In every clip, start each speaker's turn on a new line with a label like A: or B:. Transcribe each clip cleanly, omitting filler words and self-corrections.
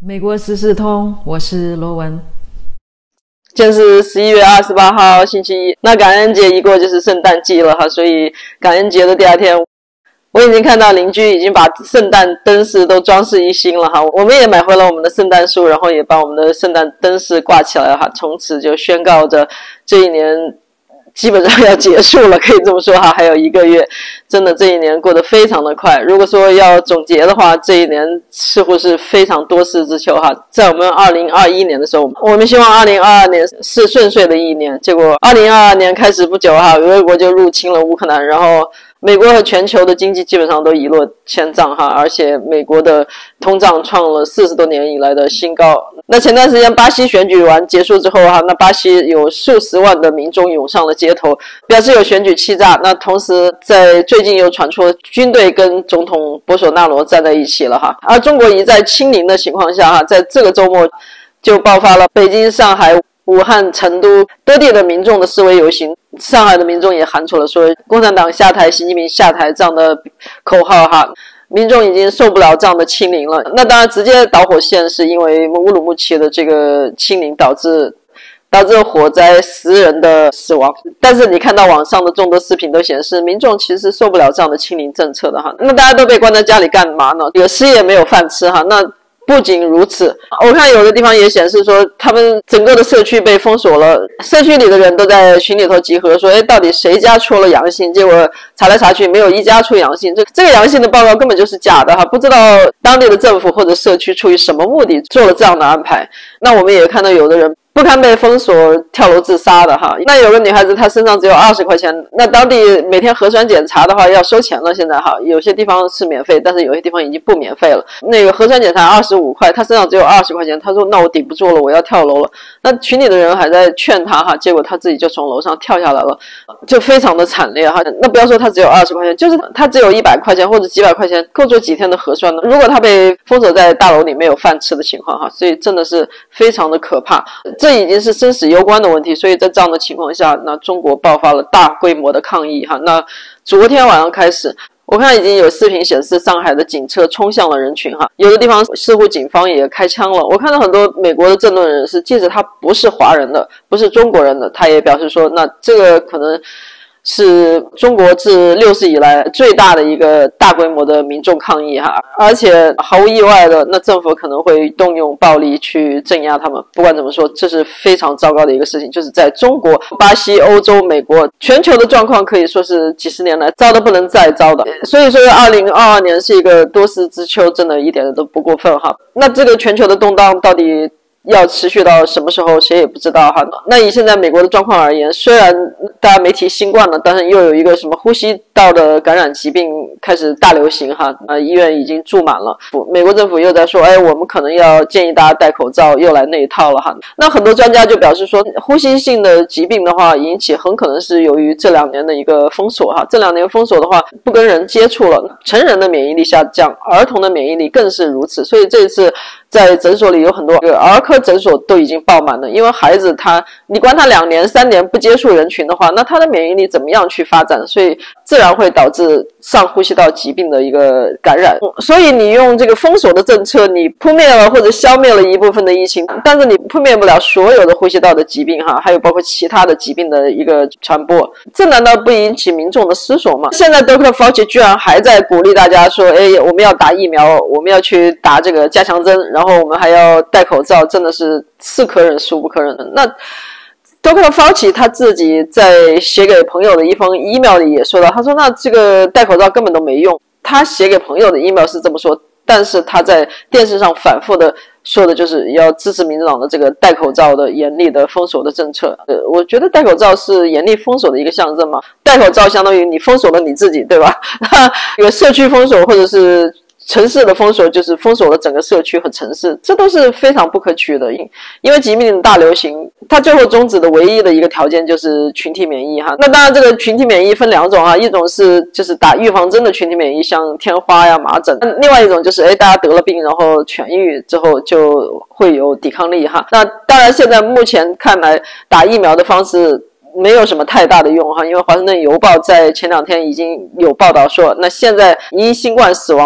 A: 美国时事通，我是罗文。
B: 今天是11月28号星期一，那感恩节一过就是圣诞季了哈，所以感恩节的第二天，我已经看到邻居已经把圣诞灯饰都装饰一新了哈，我们也买回了我们的圣诞树，然后也把我们的圣诞灯饰挂起来了哈，从此就宣告着这一年基本上要结束了，可以这么说哈，还有1个月，真的这一年过得非常的快。如果说要总结的话，这一年似乎是非常多事之秋哈。在我们2021年的时候，我们希望2022年是顺遂的一年，结果2022年开始不久哈，俄国就入侵了乌克兰，然后美国和全球的经济基本上都一落千丈哈，而且美国的通胀创了40多年以来的新高。那前段时间巴西选举完结束之后哈，那巴西有数十万的民众涌上了街头，表示有选举欺诈。那同时在最近又传出军队跟总统博索纳罗站在一起了哈。而中国一再清零的情况下哈，在这个周末就爆发了北京、上海、武汉、成都多地的民众的示威游行，上海的民众也喊出了说共产党下台、习近平下台这样的口号哈。民众已经受不了这样的清零了，那当然直接导火线是因为乌鲁木齐的这个清零导致火灾10人的死亡，但是你看到网上的众多视频都显示民众其实受不了这样的清零政策的哈。那大家都被关在家里干嘛呢？有失业没有饭吃哈。那不仅如此，我看有的地方也显示说他们整个的社区被封锁了，社区里的人都在群里头集合说到底谁家出了阳性，结果查来查去没有一家出阳性，这个阳性的报告根本就是假的哈，不知道当地的政府或者社区出于什么目的做了这样的安排。那我们也看到有的人不堪被封锁跳楼自杀的哈。那有个女孩子她身上只有20块钱，那当地每天核酸检查的话要收钱了，现在哈，有些地方是免费，但是有些地方已经不免费了。那个核酸检查25块，她身上只有20块钱，她说那我顶不住了，我要跳楼了。那群里的人还在劝她哈，结果她自己就从楼上跳下来了，就非常的惨烈哈。那不要说她只有20块钱，就是她只有100块钱或者几百块钱，够做几天的核酸呢？如果她被封锁在大楼里没有饭吃的情况哈，所以真的是非常的可怕。这已经是生死攸关的问题，所以在这样的情况下，那中国爆发了大规模的抗议哈。那昨天晚上开始，我看已经有视频显示上海的警车冲向了人群哈，有的地方似乎警方也开枪了。我看到很多美国的政论人士，即使他不是华人的，不是中国人的，他也表示说，那这个可能是中国自60以来最大的一个大规模的民众抗议哈，而且毫无意外的，那政府可能会动用暴力去镇压他们。不管怎么说，这是非常糟糕的一个事情，就是在中国、巴西、欧洲、美国，全球的状况可以说是几十年来糟的不能再糟的。所以说2022年是一个多事之秋，真的一点都不过分哈。那这个全球的动荡到底要持续到什么时候谁也不知道哈。那以现在美国的状况而言，虽然大家没提新冠了，但是又有一个什么呼吸道的感染疾病开始大流行哈，医院已经住满了，美国政府又在说我们可能要建议大家戴口罩，又来那一套了哈。那很多专家就表示说，呼吸性的疾病的话引起很可能是由于这2年的一个封锁哈。这2年封锁的话不跟人接触了，成人的免疫力下降，儿童的免疫力更是如此，所以这一次在诊所里有很多儿科诊所都已经爆满了，因为孩子你关他2年3年不接触人群的话，那他的免疫力怎么样去发展，所以自然会导致上呼吸道疾病的一个感染。所以你用这个封锁的政策，你扑灭了或者消灭了一部分的疫情，但是你扑灭不了所有的呼吸道的疾病哈，还有包括其他的疾病的一个传播，这难道不引起民众的思索吗？现在 Dr. Fauci 居然还在鼓励大家说我们要打疫苗，我们要去打这个加强针，然后我们还要戴口罩，真的是是可忍孰不可忍的。那Dr. Fauci 他自己在写给朋友的一封 email 里也说到，他说那这个戴口罩根本都没用。他写给朋友的 email 是这么说，但是他在电视上反复的说的就是要支持民主党的这个戴口罩的严厉的封锁的政策。我觉得戴口罩是严厉封锁的一个象征嘛，戴口罩相当于你封锁了你自己，对吧？有社区封锁或者是城市的封锁，就是封锁了整个社区和城市，这都是非常不可取的。因为疾病的大流行，它最后终止的唯一的一个条件就是群体免疫哈。那当然这个群体免疫分2种哈，一种是就是打预防针的群体免疫，像天花呀、麻疹，另外一种就是大家得了病然后痊愈之后就会有抵抗力哈。那当然现在目前看来打疫苗的方式没有什么太大的用哈，因为华盛顿邮报在前2天已经有报道说，那现在因新冠死亡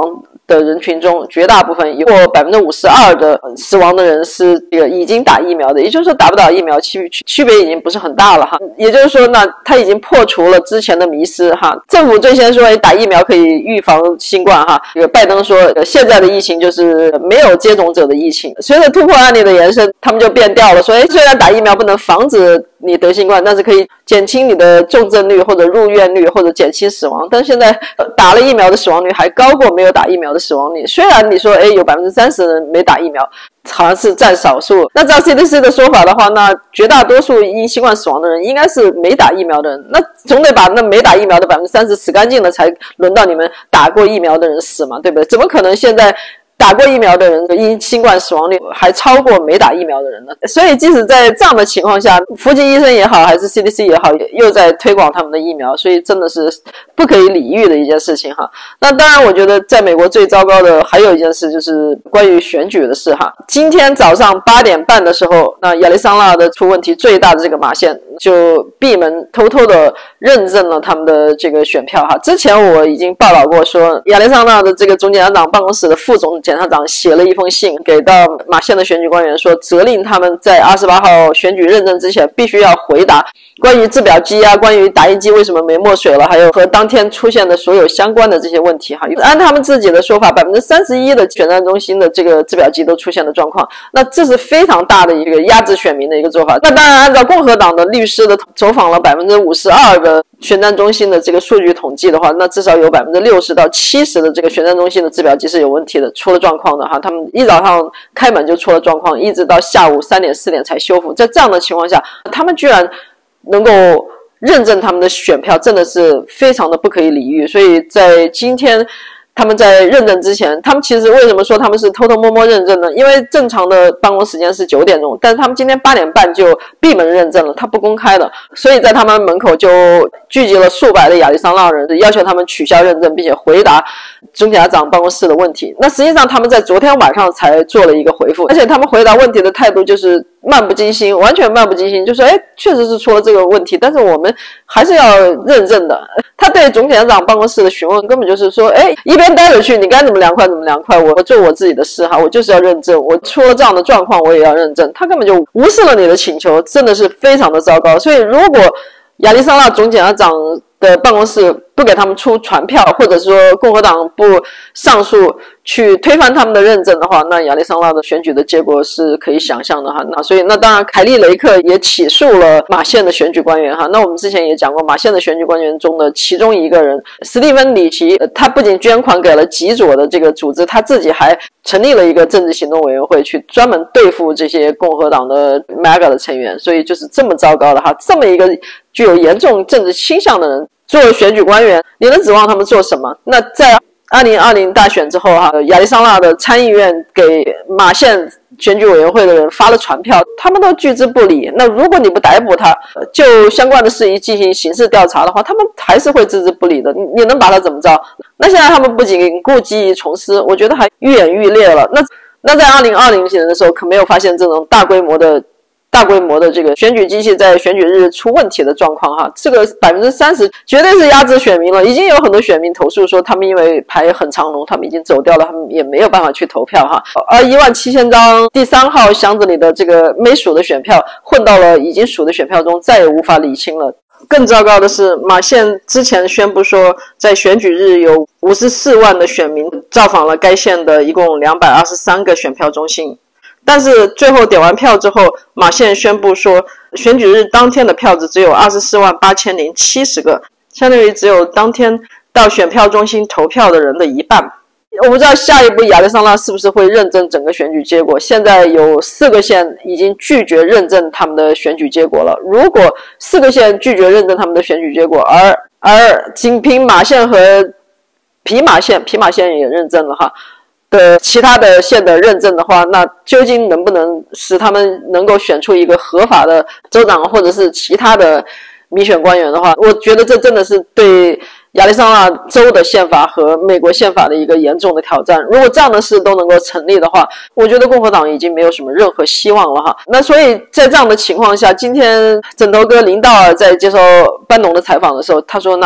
B: 的人群中，绝大部分有52%的死亡的人是这个已经打疫苗的，也就是说打不打疫苗区别已经不是很大了哈。也就是说呢，他已经破除了之前的迷思哈。政府最先说打疫苗可以预防新冠哈，这个拜登说现在的疫情就是没有接种者的疫情。随着突破案例的延伸，他们就变调了，说虽然打疫苗不能防止你得新冠，但是可以减轻你的重症率或者入院率或者减轻死亡。但是现在打了疫苗的死亡率还高过没有打疫苗的死亡率。虽然你说有30%的人没打疫苗，好像是占少数，那照 CDC 的说法的话，那绝大多数因新冠死亡的人应该是没打疫苗的人，那总得把那没打疫苗的30%死干净了，才轮到你们打过疫苗的人死嘛，对不对？怎么可能现在打过疫苗的人因新冠死亡率还超过没打疫苗的人呢？所以即使在这样的情况下，福吉医生也好还是 CDC 也好，又在推广他们的疫苗，所以真的是不可以理喻的一件事情哈。那当然我觉得在美国最糟糕的还有一件事，就是关于选举的事哈。今天早上8点半的时候，那亚利桑那的出问题最大的这个马县就闭门偷偷的认证了他们的这个选票哈。之前我已经报道过说，亚利桑那的这个总检察长办公室的副总检察长写了一封信给到马县的选举官员，说责令他们在28号选举认证之前必须要回答关于制表机啊，关于打印机为什么没墨水了，还有和当天出现的所有相关的这些问题哈。按他们自己的说法，31%的选战中心的这个制表机都出现了状况，那这是非常大的一个压制选民的一个做法。那当然按照共和党的律师的走访了52%的选战中心的这个数据统计的话，那至少有60%到70%的这个选战中心的制表机是有问题的，出了状况的哈。他们一早上开门就出了状况，一直到下午3点4点才修复。在这样的情况下，他们居然能够认证他们的选票，真的是非常的不可以理喻。所以在今天他们在认证之前，他们其实为什么说他们是偷偷摸摸认证呢？因为正常的办公时间是9点钟，但是他们今天8点半就闭门认证了，他不公开的，所以在他们门口就聚集了数百的亚利桑那人，要求他们取消认证，并且回答总检察长办公室的问题。那实际上他们在昨天晚上才做了一个回复，而且他们回答问题的态度就是漫不经心，完全漫不经心，就说确实是出了这个问题，但是我们还是要认证的。他对总检察长办公室的询问根本就是说一边待着去，你该怎么凉快怎么凉快，我做我自己的事哈，我就是要认证，我出了这样的状况我也要认证。他根本就无视了你的请求，真的是非常的糟糕。所以如果亚利桑那总检察长的办公室不给他们出传票，或者说共和党不上诉去推翻他们的认证的话，那亚利桑那的选举的结果是可以想象的哈。那所以那当然凯利雷克也起诉了马县的选举官员哈。那我们之前也讲过，马县的选举官员中的其中一个人史蒂芬里奇，他不仅捐款给了极左的这个组织，他自己还成立了一个政治行动委员会，去专门对付这些共和党的 MAGA 的成员。所以就是这么糟糕的哈，这么一个具有严重政治倾向的人做选举官员，你能指望他们做什么？那在2020大选之后哈，亚利桑那的参议院给马县选举委员会的人发了传票，他们都拒之不理。那如果你不逮捕他，就相关的事宜进行刑事调查的话，他们还是会置之不理的。你能把他怎么着？那现在他们不仅故技重施，我觉得还愈演愈烈了。那在2020年的时候，可没有发现这种大规模的这个选举机器在选举日出问题的状况哈，这个30%绝对是压制选民了。已经有很多选民投诉说，他们因为排很长龙，他们已经走掉了，他们也没有办法去投票哈。而17000张第3号箱子里的这个没数的选票混到了已经数的选票中，再也无法理清了。更糟糕的是，马县之前宣布说，在选举日有54万的选民造访了该县的一共223个选票中心。但是最后点完票之后，马县宣布说，选举日当天的票子只有248070个，相当于只有当天到选票中心投票的人的一半。我不知道下一步亚利桑那是不是会认证整个选举结果。现在有4个县已经拒绝认证他们的选举结果了。如果4个县拒绝认证他们的选举结果，而仅凭马县和皮马县也认证了哈的其他的县的认证的话，那究竟能不能使他们能够选出一个合法的州长或者是其他的民选官员的话，我觉得这真的是对亚利桑那州的宪法和美国宪法的一个严重的挑战。如果这样的事都能够成立的话，我觉得共和党已经没有什么任何希望了哈。那所以在这样的情况下，今天枕头哥林道尔在接受班农的采访的时候，他说那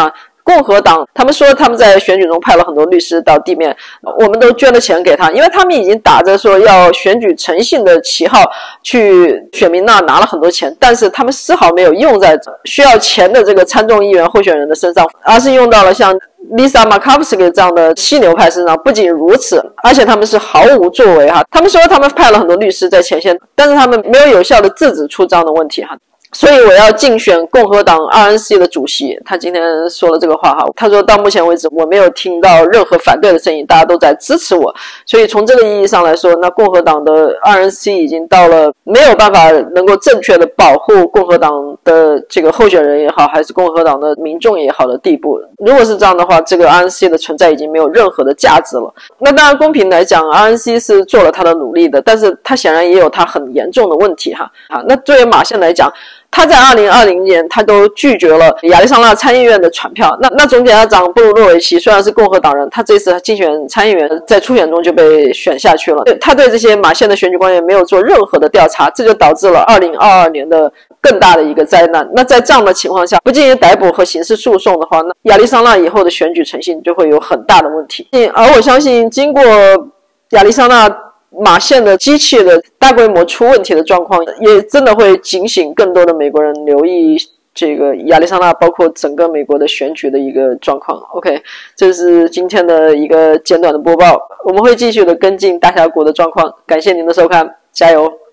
B: 共和党他们说他们在选举中派了很多律师到地面，我们都捐了钱给他，因为他们已经打着说要选举诚信的旗号去选民那拿了很多钱，但是他们丝毫没有用在需要钱的这个参众议员候选人的身上，而是用到了像Lisa Murkowski 这样的犀牛派身上。不仅如此，而且他们是毫无作为哈。他们说他们派了很多律师在前线，但是他们没有有效的制止出这样的问题哈。所以我要竞选共和党 RNC 的主席，他今天说了这个话哈。他说到目前为止我没有听到任何反对的声音，大家都在支持我。所以从这个意义上来说，那共和党的 RNC 已经到了没有办法能够正确的保护共和党的这个候选人也好，还是共和党的民众也好的地步。如果是这样的话，这个 RNC 的存在已经没有任何的价值了。那当然公平来讲 RNC 是做了他的努力的，但是他显然也有他很严重的问题哈。那作为马宪来讲，他在2020年他都拒绝了亚利桑那参议院的传票。那总检察长布鲁诺维奇虽然是共和党人，他这次竞选参议员在初选中就被选下去了。他对这些马宪的选举官员没有做任何的调查，这就导致了2022年的更大的一个灾难。那在这样的情况下，不进行逮捕和刑事诉讼的话，那亚利桑那以后的选举诚信就会有很大的问题。而我相信经过亚利桑那马宪的机器的大规模出问题的状况，也真的会警醒更多的美国人留意这个亚利桑那包括整个美国的选举的一个状况。 OK， 这是今天的一个简短的播报，我们会继续的跟进大峡谷的状况。感谢您的收看，加油。